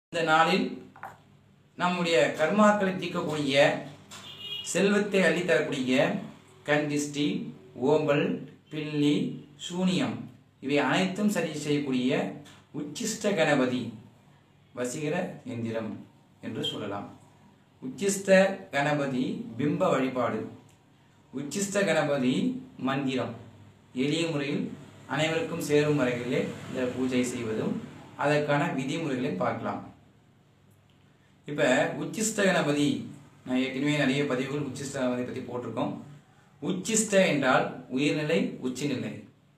இந்த நாளில் நம்முடைய கர்மாக்களை தீர்க்கக்கூடிய செல்வத்தை அள்ளித்தரக்கூடிய கண்டிஷ்டி, ஓம்பல், பில்லி, சூனியம் இவை அனைத்தும் சரி செய்யக்கூடிய உச்சிஷ்ட கணபதி வசீகர எந்திரம் என்று சொல்லலாம். உச்சிஷ்ட கணபதி பிம்ப வழிபாடு, உச்சிஷ்ட கணபதி மந்திரம் எளிய முறையில் அனைவருக்கும் சேரும் முறைகளிலே இந்த பூஜை செய்வதும் அதற்கான விதிமுறைகளை பார்க்கலாம். இப்போ உச்சிஷ்ட கணபதி நான் ஏற்கனவே நிறைய பதிவுகள் உச்சிஷ்ட கணபதி பற்றி போட்டிருக்கோம். உச்சிஷ்ட என்றால் உயர்நிலை, உச்சிநிலை.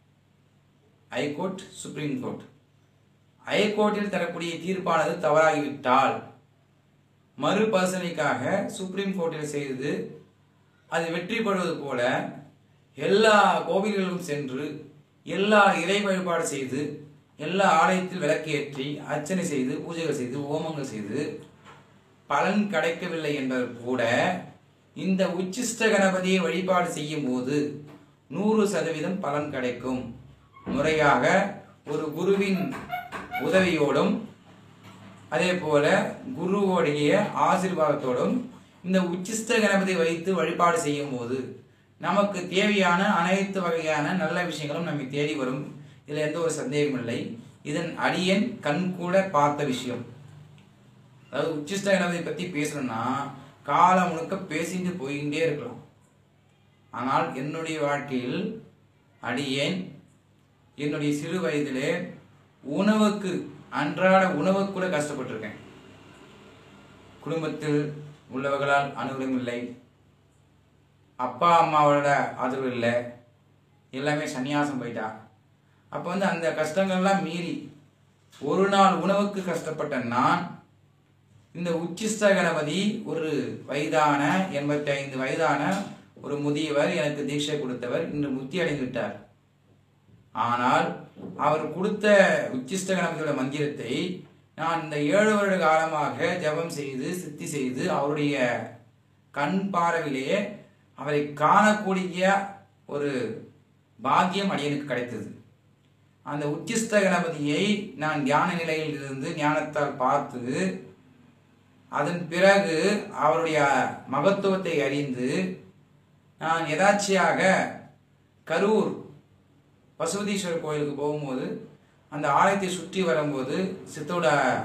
High court, supreme court. ஹைகோர்ட்டில் தரக்கூடிய தீர்ப்பானது தவறாகிவிட்டால் மறுபரிசீலனைக்காக சுப்ரீம் கோர்ட்டில் செய்து அது வெற்றி பெறுவது போல எல்லா கோவில்களும் சென்று எல்லா இறை வழிபாடு செய்து எல்லா ஆலயத்தில் விளக்கேற்றி அர்ச்சனை செய்து பூஜைகள் செய்து ஹோமங்கள் செய்து பலன் கிடைக்கவில்லை என்பது கூட இந்த உச்சிஷ்ட கணபதியை வழிபாடு செய்யும் போது 100% பலன் கிடைக்கும். முறையாக ஒரு குருவின் உதவியோடும் அதே போல குருவோடைய ஆசீர்வாதத்தோடும் இந்த உச்சிஷ்ட கணபதி வைத்து வழிபாடு செய்யும் போது நமக்கு தேவையான அனைத்து வகையான நல்ல விஷயங்களும் நம்மை தேடி வரும். இதில் எந்த ஒரு சந்தேகமும் இல்லை. இதன் அடியன் கண் கூட பார்த்த விஷயம். அதாவது உச்சிஷ்ட கணபதியை பற்றி பேசணும்னா காலம் முழுக்க பேசிட்டு போய்கிட்டே இருக்கலாம். ஆனால் என்னுடைய வாழ்க்கையில் அடியேன் என்னுடைய சிறு வயதிலே உணவுக்கு அன்றாட உணவுக்கு கூட கஷ்டப்பட்டிருக்கேன். குடும்பத்தில் உள்ளவர்களால் அனுகூலம் இல்லை, அப்பா அம்மாவோட ஆதரவு இல்லை, எல்லாமே சன்னியாசம் போயிட்டா. அப்போ அந்த கஷ்டங்கள்லாம் மீறி ஒரு நாள் உணவுக்கு கஷ்டப்பட்ட நான் இந்த உச்சிஷ்ட கணபதி ஒரு வயதான 85 வயதான ஒரு முதியவர் எனக்கு தீட்சை கொடுத்தவர் இன்று முக்தி அடைந்து விட்டார். ஆனால் அவர் கொடுத்த உச்சிஷ்ட கணபதியோட மந்திரத்தை நான் இந்த 7 வருட காலமாக ஜபம் செய்து சித்தி செய்து அவருடைய கண் பார்வையிலேயே அவரை காணக்கூடிய ஒரு பாக்கியம் அடியனுக்கு கிடைத்தது. அந்த உச்சிஷ்ட கணபதியை நான் தியான நிலையில் இருந்து ஞானத்தால் பார்த்து அதன் பிறகு அவருடைய மகத்துவத்தை அறிந்து நான் எதாச்சியாக கரூர் பசுபதீஸ்வரர் கோயிலுக்கு போகும்போது அந்த ஆலயத்தை சுற்றி வரும்போது சித்தோட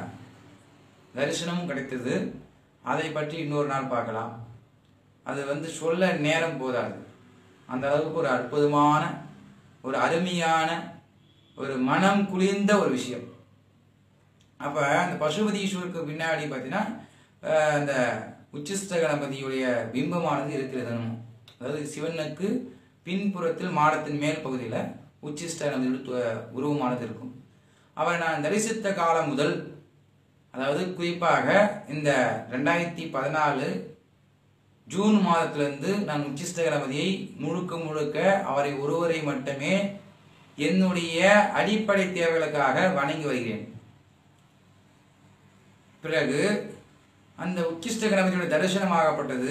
தரிசனமும் கிடைத்தது. அதை பற்றி இன்னொரு நாள் பார்க்கலாம். அது சொல்ல நேரம் போதாது. அந்த அளவுக்கு ஒரு அற்புதமான ஒரு அருமையான ஒரு மனம் குளிர்ந்த ஒரு விஷயம். அப்போ அந்த பசுபதீஸ்வருக்கு பின்னாடி பார்த்தீங்கன்னா அந்த உச்சிஷ்ட கணபதியுடைய பிம்பமானது இருக்கிறது. அதாவது சிவனுக்கு பின்புறத்தில் மாடத்தின் மேல் பகுதியில் உச்சிஷ்ட கணபதியுடைய உருவமானது இருக்கும். அவரை நான் தரிசித்த காலம் முதல், அதாவது குறிப்பாக இந்த 2014 ஜூன் மாதத்திலிருந்து நான் உச்சிஷ்ட கணபதியை முழுக்க முழுக்க அவரை ஒருவரை மட்டுமே என்னுடைய அடிப்படை தேவைகளுக்காக வணங்கி வருகிறேன். பிறகு அந்த உச்சிஷ்ட கணபதியுடைய தரிசனமாகப்பட்டது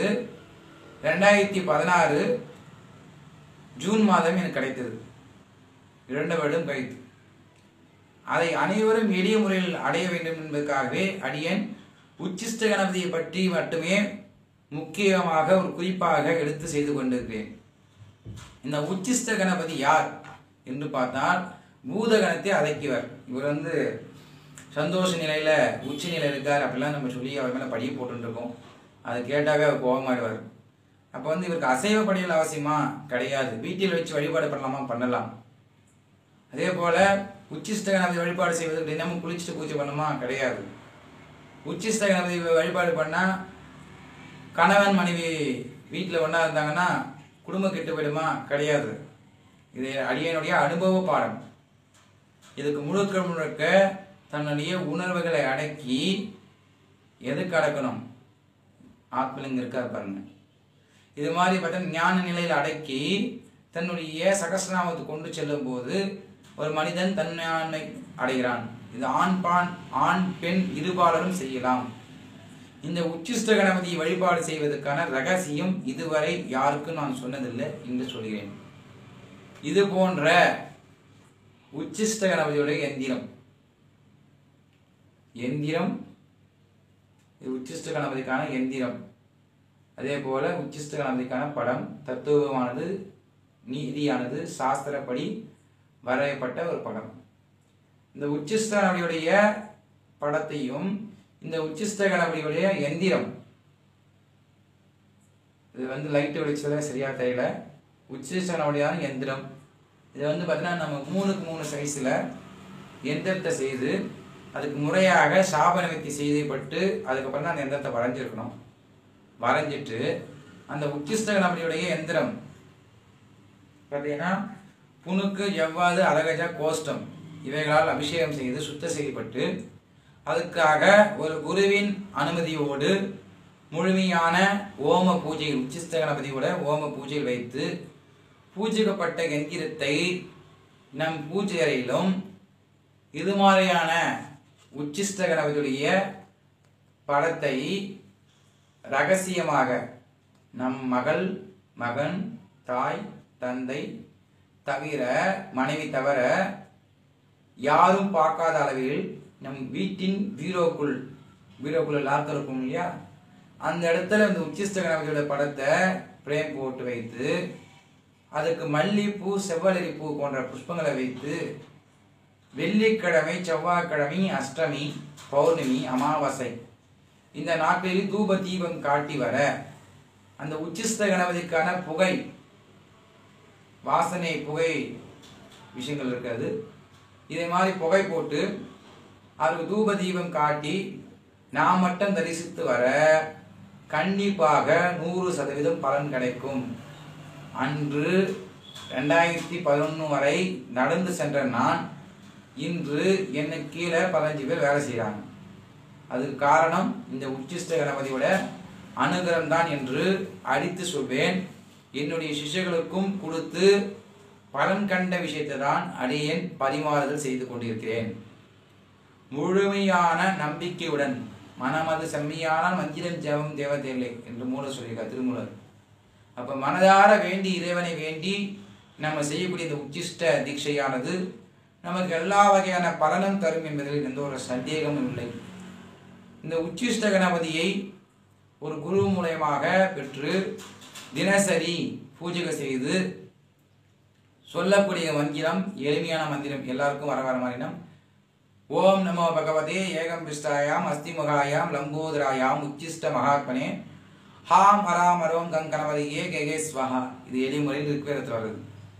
2016 ஜூன் மாதம் எனக்கு கிடைத்தது. 2 வருடம் கழித்து அதை அனைவரும் எளிய முறையில் அடைய வேண்டும் என்பதற்காகவே அடியன் உச்சிஷ்ட கணபதியை பற்றி மட்டுமே முக்கியமாக ஒரு குறிப்பாக எடுத்து செய்து கொண்டிருக்கிறேன். இந்த உச்சிஷ்ட கணபதி யார் என்று பார்த்தால் பூதகணத்தை அடக்கியவர். இவர் சந்தோஷ நிலையில் உச்சி நிலையில் இருக்கார் அப்படிலாம் நம்ம சொல்லி அவர் மேலே படிய போட்டுருக்கோம். அதை கேட்டாவே அவர் கோபமாயிடுவார். அப்போ இவருக்கு அசைவ படையல் அவசியமா? கிடையாது. வீட்டில் வச்சு வழிபாடு பண்ணலாமா? பண்ணலாம். அதே போல் உச்சிஷ்ட கணபதி வழிபாடு செய்வதற்கு தினமும் குளிச்சுட்டு பூஜை பண்ணணுமா? கிடையாது. உச்சிஷ்ட கணபதி வழிபாடு பண்ணால் கணவன் மனைவி வீட்டில் ஒன்றா இருந்தாங்கன்னா குடும்பம் கெட்டு போயிடுமா? கிடையாது. இது அடியனுடைய அனுபவ பாடம். இதுக்கு முழுக்க முழுக்க தன்னுடைய உணர்வுகளை அடக்கி எதுக்கு அடக்கணும்? ஆத்மலிங்கம் இருக்கார் பாருங்க. இது மாதிரி பார்த்தா ஞான நிலையில் அடக்கி தன்னுடைய சகஸ்ரநாமத்தை கொண்டு செல்லும் போது ஒரு மனிதன் தன்னை அடைகிறான். இது ஆண் பெண் இருபாலரும் செய்யலாம். இந்த உச்சிஷ்ட கணபதி வழிபாடு செய்வதற்கான ரகசியம் இதுவரை யாருக்கும் நான் சொன்னதில்லை, என்று சொல்கிறேன். இது போன்ற உச்சிஷ்ட கணபதியுடைய எந்திரம் இது உச்சிஷ்ட கணபதிக்கான எந்திரம். அதே போல உச்சிஷ்ட கணபதிக்கான படம் தத்துவமானது, நீதியானது சாஸ்திரப்படி வரையப்பட்ட ஒரு படம். இந்த உச்சிஷ்ட கணபதியுடைய படத்தையும் இந்த உச்சிஷ்ட கணபதியுடைய எந்திரம், இது லைட் வெளிச்சல சரியா தெரியல, உச்சிஷ்ட கணபதியான எந்திரம். இது பார்த்தீங்கன்னா நம்ம 3க்கு 3 சைஸில் எந்திரத்தை செய்து அதுக்கு முறையாக சாப நிவர்த்தி செய்யப்பட்டு அதுக்கப்புறம் தான் அந்த எந்திரத்தை வரைஞ்சிருக்கணும். வரைஞ்சிட்டு அந்த உச்சிஷ்ட கணபதியுடைய எந்திரம் பார்த்தீங்கன்னா புணுக்கு, ஜவ்வாது, அலகஜ, கோஷ்டம் இவைகளால் அபிஷேகம் செய்து சுத்தம் செய்யப்பட்டு அதுக்காக ஒரு குருவின் அனுமதியோடு முழுமையான ஓம பூஜையில் உச்சிஷ்ட கணபதியோட ஓம பூஜையில் வைத்து பூஜிக்கப்பட்ட எந்திரத்தை நம் பூஜை அறையிலும் இது மாதிரியான உச்சிஷ்ட கணபதியுடைய படத்தை ரகசியமாக நம் மகள், மகன், தாய், தந்தை தவிர, மனைவி தவிர யாரும் பார்க்காத அளவில் நம் வீட்டின் வீரோக்குள்ள லாக் இருக்கும் இல்லையா, அந்த இடத்துல இந்த உச்சிஷ்ட கணபதியோட படத்தை பிரேம் போட்டு வைத்து அதுக்கு மல்லிப்பூ, செவ்வலரி பூ போன்ற புஷ்பங்களை வைத்து வெள்ளிக்கிழமை, செவ்வாய்க்கிழமை, அஷ்டமி, பௌர்ணமி, அமாவாசை இந்த நாட்களில் தூப தீபம் காட்டி வர அந்த உச்சிஷ்ட கணபதிக்கான புகை, வாசனை புகை விஷயங்கள் இருக்காது. இதே மாதிரி புகை போட்டு அதுக்கு தூப தீபம் காட்டி நாம் மட்டும் தரிசித்து வர கண்டிப்பாக 100% பலன் கிடைக்கும். அன்று 2011 வரை நடந்து சென்ற நான் இன்று என்னை கீழே 15 பேர் வேலை செய்கிறாங்க. அதுக்கு காரணம் இந்த உச்சிஷ்ட கணபதியோட அனுகிரகம் தான் என்று அடித்து சொல்வேன். என்னுடைய சிஷ்யர்களுக்கும் கொடுத்து பலன் கண்ட விஷயத்தை தான் அடியேன் பரிமாறுதல் செய்து கொண்டிருக்கிறேன். முழுமையான நம்பிக்கையுடன் மனமது செம்மையானால் மந்திரம் ஜெபம் தேவதேலை என்று மூலர் சொல்லியிருக்கார் திருமூலர். அப்போ மனதார வேண்டி இறைவனை வேண்டி நம்ம செய்யக்கூடிய இந்த உச்சிஷ்ட தீட்சையானது நமக்கு எல்லா வகையான பலனும் தரும் என்பதில் எந்த ஒரு சந்தேகமும் இல்லை. இந்த உச்சிஷ்ட கணபதியை ஒரு குரு மூலயமாக பெற்று தினசரி பூஜை செய்து சொல்லக்கூடிய மந்திரம் எளிமையான மந்திரம், எல்லாருக்கும் வர மந்திரம். ஓம் நமோ பகவதே ஏகம் பிஷ்டாயாம் அஸ்திமுகாயாம் லம்போதராயாம் உச்சிஷ்ட மகாத்மனே ஹாம் ஹராம் ஹரோம் கங் கணபதியே கே ஸ்வஹா. இது எளிமுறையில் ரிக்வேதத்தில் வருது.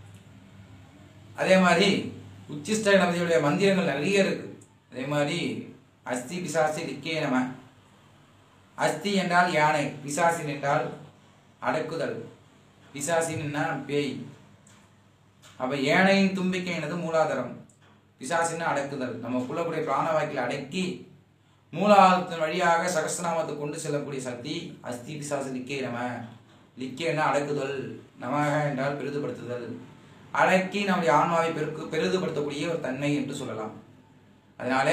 அதே மாதிரி உச்சிஷ்ட கணபதியுடைய மந்திரங்கள் நிறைய இருக்கு. அதே மாதிரி அஸ்தி பிசாசி லிக்கே நம. அஸ்தி என்றால் யானை, பிசாசின் என்றால் அடக்குதல், பிசாசின்னா பேய். அப்ப யானையின் தும்பிக்கை எனது மூலாதாரம், பிசாசின்னா அடக்குதல். நம்ம புள்ளக்கூடிய பிராணவாக்கில் அடக்கி மூலாதாரத்தின் வழியாக சகஸ்ரநாமத்தை கொண்டு செல்லக்கூடிய சக்தி அஸ்தி பிசாசு லிக்கே நம. லிக்கேன்னா அடக்குதல், நமக என்றால் பெரிதுபடுத்துதல். அடக்கி நம்முடைய ஆன்மாவை பெரிதுபடுத்தக்கூடிய ஒரு தன்மை என்று சொல்லலாம். அதனால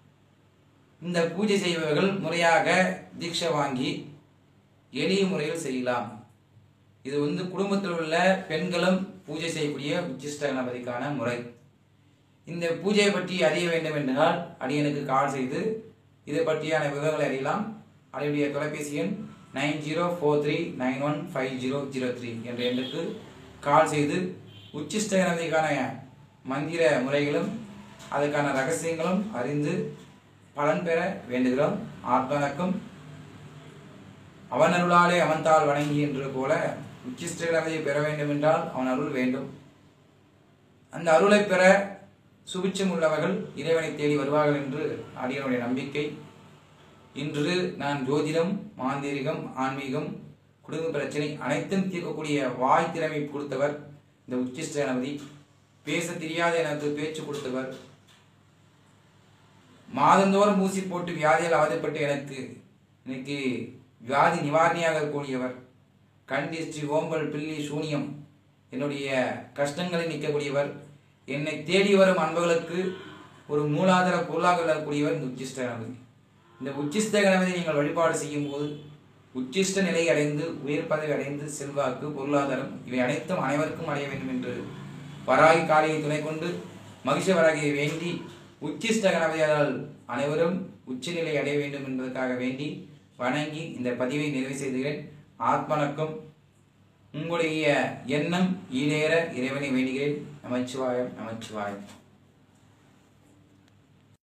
இந்த பூஜை செய்பவர்கள் முறையாக தீட்சை வாங்கி எளிய முறையில் செய்யலாம். இது குடும்பத்தில் உள்ள பெண்களும் பூஜை செய்யக்கூடிய உச்சிஷ்ட கணபதிக்கான முறை. இந்த பூஜையை பற்றி அறிய வேண்டும் என்றால் அடியனுக்கு கால் செய்து இதை பற்றியான விவரங்களை அறியலாம். அதனுடைய தொலைபேசி எண் 9043915003 என்ற எண்ணுக்கு கால் செய்து உச்சிஷ்ட கணபதிக்கான மந்திர முறைகளும் அதுக்கான ரகசியங்களும் அறிந்து பலன் பெற வேண்டுகிறோம். ஆத்மனக்கும் அவன் அருளாலே அவன்தால் வணங்கி என்று போல உச்சிஷ்ட கணபதியை பெற வேண்டும் என்றால் அவன் அருள் வேண்டும். அந்த அருளை பெற சுபிட்சம் உள்ளவர்கள் இறைவனை தேடி வருவார்கள் என்று அடியனுடைய நம்பிக்கை. இன்று நான் ஜோதிடம், மாந்திரிகம், ஆன்மீகம், குடும்ப பிரச்சனை அனைத்தும் தீர்க்கக்கூடிய வாய் திறமை கொடுத்தவர் இந்த உச்சிஷ்ட கணபதி. பேச தெரியாத எனக்கு பேச்சு கொடுத்தவர். மாதந்தோறும் ஊசி போட்டு வியாதியால் அவதிப்பட்டு எனக்கு இன்னைக்கு வியாதி நிவாரணியாக கூடியவர். கண் திருஷ்டி, ஓம்பல், பில்லி, சூனியம் என்னுடைய கஷ்டங்களை நீக்கக்கூடியவர். என்னை தேடி வரும் அன்பர்களுக்கு ஒரு மூலாதார பொருளாக விளக்கக்கூடியவர் இந்த உச்சிஷ்ட கணபதி. இந்த உச்சிஷ்ட கணபதி நீங்கள் வழிபாடு செய்யும் போது உச்சிஷ்ட நிலை அடைந்து உயர் பதவி அடைந்து செல்வாக்கு, பொருளாதாரம் இவை அனைத்தும் அனைவருக்கும் அடைய வேண்டும் என்று வராகி காளியை துணை கொண்டு மகிஷ வராகியை வேண்டி உச்சிஷ்ட கணபதியால் அனைவரும் உச்சநிலை அடைய வேண்டும் என்பதற்காக வேண்டி வணங்கி இந்த பதிவை நிறைவு செய்துகிறேன். ஆத்மனக்கும் உங்களுடைய எண்ணம் ஈடேற இறைவனை வேண்டுகிறேன். நமச்சிவாயம் நமச்சிவாயம்.